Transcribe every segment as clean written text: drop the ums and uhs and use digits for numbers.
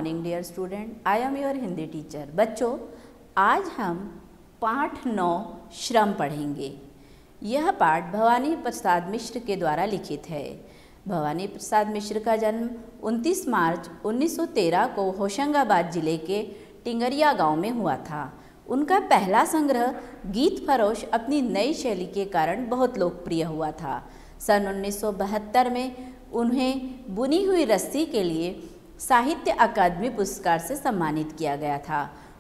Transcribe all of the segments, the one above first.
Morning dear student, I am your Hindi teacher. बच्चों, आज हम पाठ 9 श्रम पढ़ेंगे। यह पाठ भवानी प्रसाद मिश्र के द्वारा लिखित है। भवानी प्रसाद मिश्र का जन्म 29 मार्च 1913 को होशंगाबाद जिले के टिंगरिया गांव में हुआ था। उनका पहला संग्रह गीत फरोश अपनी नई शैली के कारण बहुत लोकप्रिय हुआ था। सन 1972 में उन्हें बुनी हुई रस्सी के लिए साहित्य अकादमी पुरस्कार से सम्मानित किया गया था।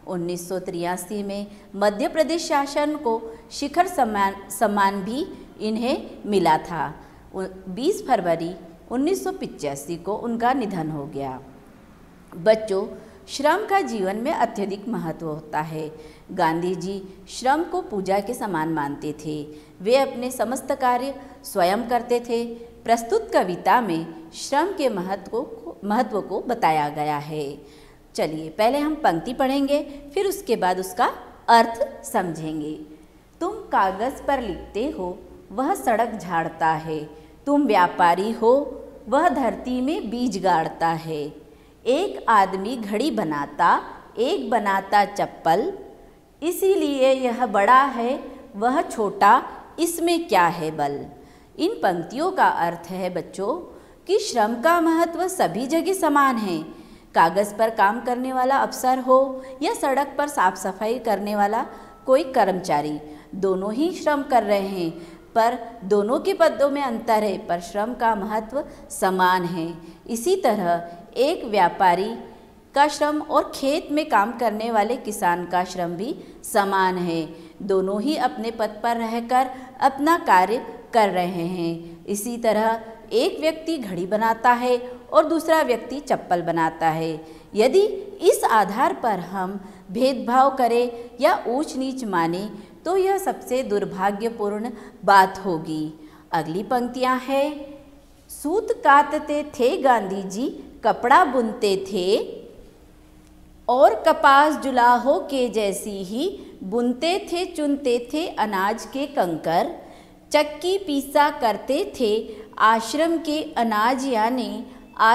1983 में मध्य प्रदेश शासन को शिखर सम्मान भी इन्हें मिला था। 20 फरवरी 1985 को उनका निधन हो गया। बच्चों, श्रम का जीवन में अत्यधिक महत्व होता है। गांधी जी श्रम को पूजा के समान मानते थे। वे अपने समस्त कार्य स्वयं करते थे। प्रस्तुत कविता में श्रम के महत्व को बताया गया है। चलिए पहले हम पंक्ति पढ़ेंगे, फिर उसके बाद उसका अर्थ समझेंगे। तुम कागज़ पर लिखते हो, वह सड़क झाड़ता है। तुम व्यापारी हो, वह धरती में बीज गाड़ता है। एक आदमी घड़ी बनाता, एक बनाता चप्पल। इसीलिए यह बड़ा है, वह छोटा, इसमें क्या है बल। इन पंक्तियों का अर्थ है बच्चों कि श्रम का महत्व सभी जगह समान है। कागज़ पर काम करने वाला अफसर हो या सड़क पर साफ सफाई करने वाला कोई कर्मचारी, दोनों ही श्रम कर रहे हैं, पर दोनों के पदों में अंतर है, पर श्रम का महत्व समान है। इसी तरह एक व्यापारी का श्रम और खेत में काम करने वाले किसान का श्रम भी समान है। दोनों ही अपने पद पर रहकर अपना कार्य कर रहे हैं। इसी तरह एक व्यक्ति घड़ी बनाता है और दूसरा व्यक्ति चप्पल बनाता है। यदि इस आधार पर हम भेदभाव करें या ऊंच नीच माने तो यह सबसे दुर्भाग्यपूर्ण बात होगी। अगली पंक्तियां हैं। सूत काटते थे गांधी जी, कपड़ा बुनते थे, और कपास जुलाहों के जैसी ही बुनते थे, चुनते थे अनाज के कंकर। चक्की पीसा करते थे आश्रम के अनाज, यानी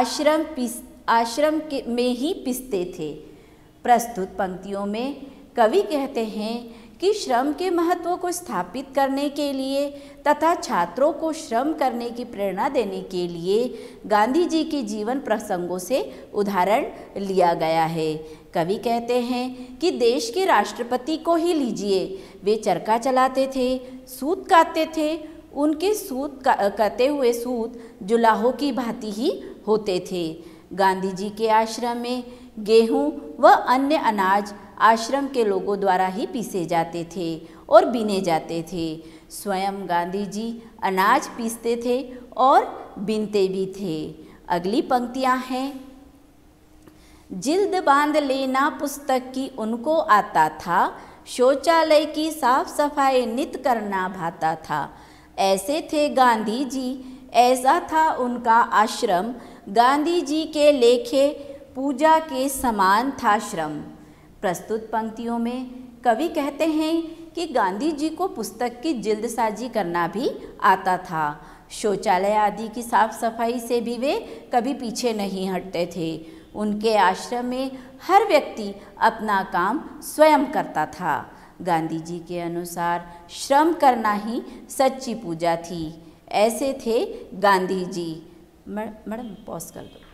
आश्रम में ही पिसते थे। प्रस्तुत पंक्तियों में कवि कहते हैं कि श्रम के महत्व को स्थापित करने के लिए तथा छात्रों को श्रम करने की प्रेरणा देने के लिए गांधी जी के जीवन प्रसंगों से उदाहरण लिया गया है। कवि कहते हैं कि देश के राष्ट्रपति को ही लीजिए, वे चरखा चलाते थे, सूत काटते थे। उनके कते हुए सूत जुलाहों की भांति ही होते थे। गांधी जी के आश्रम में गेहूं व अन्य अनाज आश्रम के लोगों द्वारा ही पीसे जाते थे और बीने जाते थे। स्वयं गांधी जी अनाज पीसते थे और बीनते भी थे। अगली पंक्तियां हैं। जिल्द बांध लेना पुस्तक की उनको आता था, शौचालय की साफ सफाई नित करना भाता था। ऐसे थे गांधी जी, ऐसा था उनका आश्रम। गांधी जी के लेखे पूजा के समान था श्रम। प्रस्तुत पंक्तियों में कवि कहते हैं कि गांधी जी को पुस्तक की जिल्दसाजी करना भी आता था। शौचालय आदि की साफ सफाई से भी वे कभी पीछे नहीं हटते थे। उनके आश्रम में हर व्यक्ति अपना काम स्वयं करता था। गांधी जी के अनुसार श्रम करना ही सच्ची पूजा थी। ऐसे थे गांधी जी। मैडम पॉज कर दो।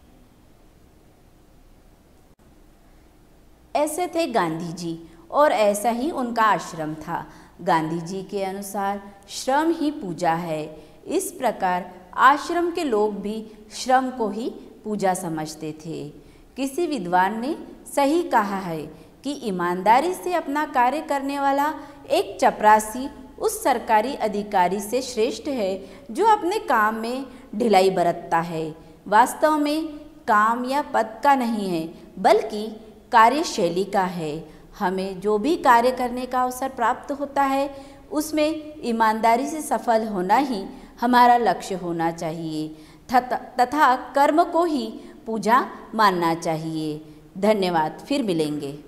ऐसे थे गांधी जी और ऐसा ही उनका आश्रम था। गांधी जी के अनुसार श्रम ही पूजा है। इस प्रकार आश्रम के लोग भी श्रम को ही पूजा समझते थे। किसी विद्वान ने सही कहा है कि ईमानदारी से अपना कार्य करने वाला एक चपरासी उस सरकारी अधिकारी से श्रेष्ठ है जो अपने काम में ढिलाई बरतता है। वास्तव में काम या पद का नहीं है, बल्कि कार्यशैली का है। हमें जो भी कार्य करने का अवसर प्राप्त होता है उसमें ईमानदारी से सफल होना ही हमारा लक्ष्य होना चाहिए तथा कर्म को ही पूजा मानना चाहिए। धन्यवाद। फिर मिलेंगे।